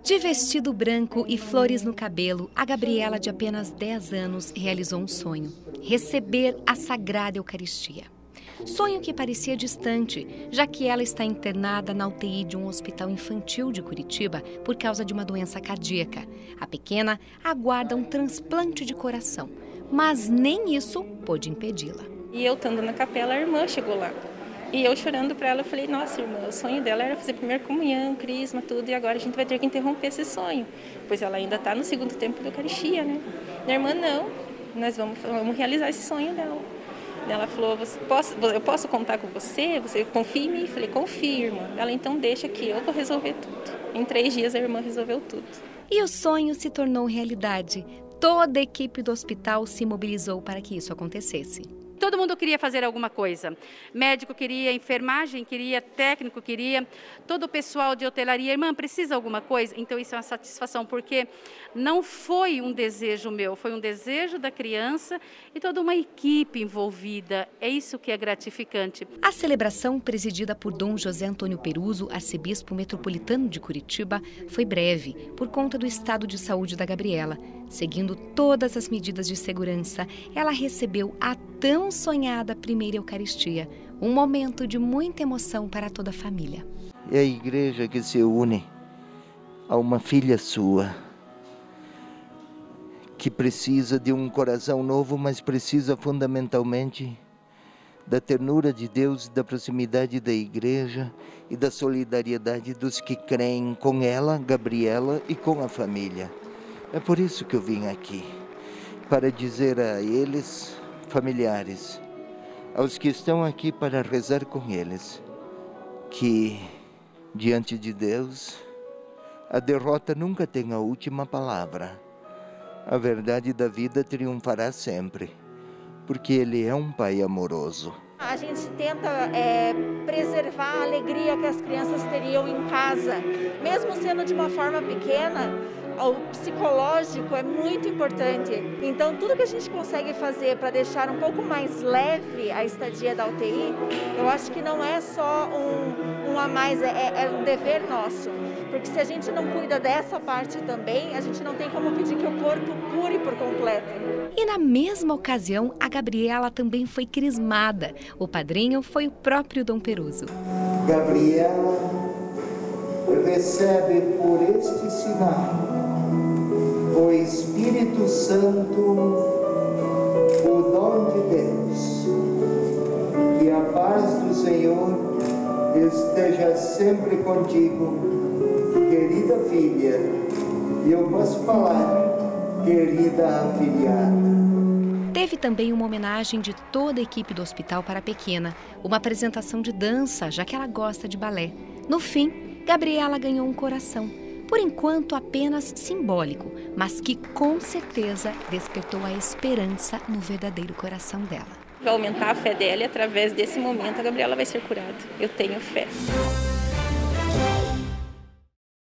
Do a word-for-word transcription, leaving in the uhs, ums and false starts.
De vestido branco e flores no cabelo, a Gabriela, de apenas dez anos, realizou um sonho: receber a Sagrada Eucaristia. Sonho que parecia distante, já que ela está internada na U T I de um hospital infantil de Curitiba por causa de uma doença cardíaca. A pequena aguarda um transplante de coração, mas nem isso pôde impedi-la. E eu estando na capela, a irmã chegou lá. E eu chorando para ela, eu falei: nossa, irmã, o sonho dela era fazer primeira comunhão, crisma, tudo, e agora a gente vai ter que interromper esse sonho, pois ela ainda está no segundo tempo da Eucaristia, né? Minha irmã, não, nós vamos, vamos realizar esse sonho dela. Ela falou: você posso, eu posso contar com você? Você confia em mim? Eu falei: confia, irmã. Ela: então deixa que eu vou resolver tudo. Em três dias a irmã resolveu tudo. E o sonho se tornou realidade. Toda a equipe do hospital se mobilizou para que isso acontecesse. Todo mundo queria fazer alguma coisa. Médico queria, enfermagem queria, técnico queria, todo o pessoal de hotelaria: irmã, precisa alguma coisa? Então isso é uma satisfação, porque não foi um desejo meu, foi um desejo da criança e toda uma equipe envolvida. É isso que é gratificante. A celebração, presidida por Dom José Antônio Peruso, arcebispo metropolitano de Curitiba, foi breve, por conta do estado de saúde da Gabriela. Seguindo todas as medidas de segurança, ela recebeu a tão sonhada primeira Eucaristia, um momento de muita emoção para toda a família. É a igreja que se une a uma filha sua, que precisa de um coração novo, mas precisa fundamentalmente da ternura de Deus, da proximidade da igreja e da solidariedade dos que creem com ela, Gabriela, e com a família. É por isso que eu vim aqui, para dizer a eles, familiares, aos que estão aqui para rezar com eles, que diante de Deus a derrota nunca tem a última palavra. A verdade da vida triunfará sempre, porque Ele é um Pai amoroso. A gente tenta é, preservar a alegria que as crianças teriam em casa, mesmo sendo de uma forma pequena. O psicológico é muito importante. Então, tudo que a gente consegue fazer para deixar um pouco mais leve a estadia da U T I, eu acho que não é só um, um a mais, é, é um dever nosso. Porque se a gente não cuida dessa parte também, a gente não tem como pedir que o corpo cure por completo. E na mesma ocasião, a Gabriela também foi crismada. O padrinho foi o próprio Dom Peruso. Gabriela recebe por este sinal o Espírito Santo, o dom de Deus. Que a paz do Senhor esteja sempre contigo, querida filha. E eu posso falar, querida afilhada. Teve também uma homenagem de toda a equipe do hospital para a pequena, uma apresentação de dança, já que ela gosta de balé. No fim, Gabriela ganhou um coração, por enquanto apenas simbólico, mas que com certeza despertou a esperança no verdadeiro coração dela. Vai aumentar a fé dela e através desse momento a Gabriela vai ser curada. Eu tenho fé.